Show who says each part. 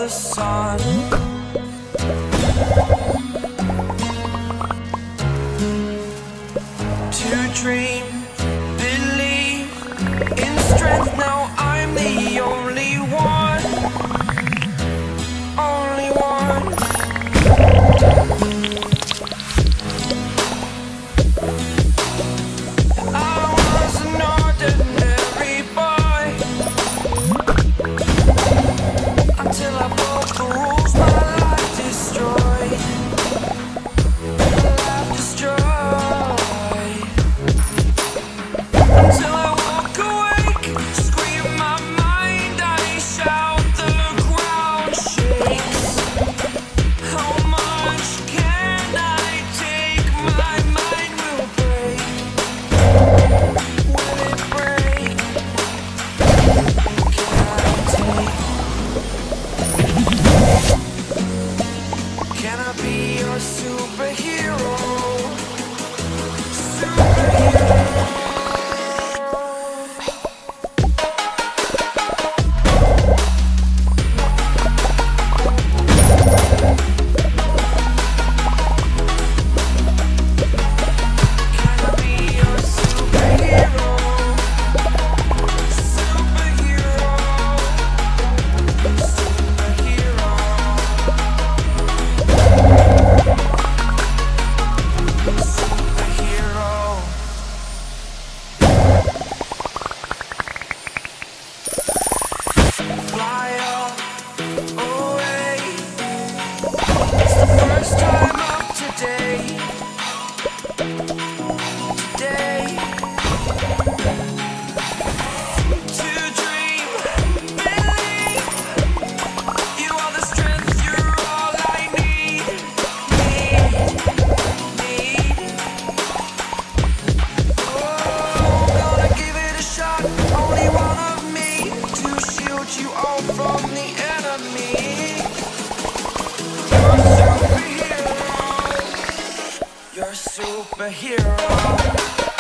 Speaker 1: the sun. To dream, believe in strength. Now I'm the only one, only one. I was an ordinary boy until I broke the rules. My life destroyed, my life destroyed. Until I walk awake, scream my mind, I shout, the ground shakes. How much can I take? My mind will break. Will it break? Can I be your superhero? Superhero. First time of today, to dream, believe. You are the strength, you're all I need. Oh, gonna give it a shot, only one of me, to shield you all from the enemy. You're a superhero.